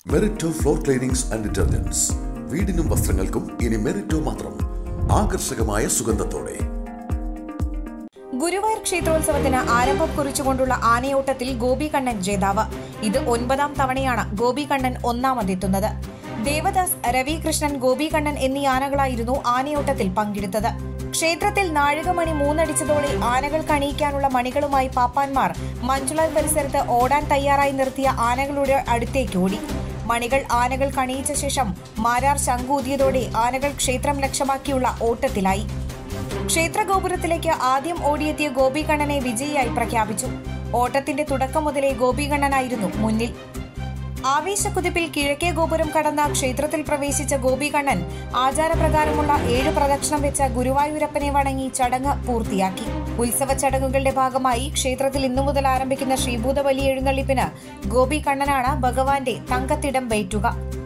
മെറിറ്റോ floor cleanings and detergents. വീടിനും വസ്ത്രങ്ങൾക്കും ഇനി മെറിറ്റോ മാത്രം. ആകർഷകമായ സുഗന്ധത്തോടെ. ഗുരുവായൂർ ക്ഷേത്രോത്സവത്തിന് ആരംഭം കുറിച്ചുകൊണ്ടുള്ള ആനയോട്ടത്തിൽ ഗോപി കണ്ണൻ ജേതാവ്. ഇത് 9ാം തവണയാണ് ഗോപി കണ്ണൻ ഒന്നാമതെത്തുന്നത്. ദേവദാസ്, രവികൃഷ്ണൻ, ഗോപി കണ്ണൻ എന്നീ ആനകളായിരുന്നു ആനയോട്ടത്തിൽ പങ്കെടുത്തത്. ക്ഷേത്രത്തിൽ നാഴികമണി 3 അടിച്ചതോടെ ആനകൾക്ക് അണിയിക്കാനുള്ള മണികളുമായി പാപ്പാന്മാർ മഞ്ജുള പരിസരത്ത് ഓടാൻ തയ്യാറായി നിർത്തിയ ആനകളുടെ അടുത്തേക്ക് ഓടി. മണികൾ ആനകൾക്ക് അണിയിച്ച ശേഷം മാരാർ ശംഖൂതിയതോടെ ആനകൾ ക്ഷേത്രം ലക്ഷ്യമാക്കിയുള്ള ഓട്ടത്തിലായി. ക്ഷേത്ര ഗോപുരത്തിലേക്ക് ആദ്യം ഓടിയെത്തിയ ഗോപി കണ്ണനെ വിജയിയായി പ്രഖ്യാപിച്ചു. ഓട്ടത്തിന്റെ തുടക്കം മുതലേ ഗോപി കണ്ണനായിരുന്നു മുന്നിൽ. ആവേശക്കുതിപ്പിൽ കിഴക്കേ ഗോപുരം കടന്ന ക്ഷേത്രത്തിൽ പ്രവേശിച്ച ഗോപി കണ്ണൻ ആചാരപ്രകാരമുള്ള 7 പ്രദക്ഷിണം വെച്ച ഗുരുവായൂരപ്പനെ വണങ്ങി ചടങ്ങ് പൂർത്തിയാക്കി. ഉത്സവ ചടങ്ങുകളുടെ ഭാഗമായി ക്ഷേത്രത്തിൽ ഇന്നു മുതൽ ആരംഭിക്കുന്ന ശ്രീഭൂത ബലി എഴുന്നള്ളിപ്പിന് ഗോപി കണ്ണനാണ് ഭഗവാന്റെ തങ്കത്തിടം വേറ്റുക.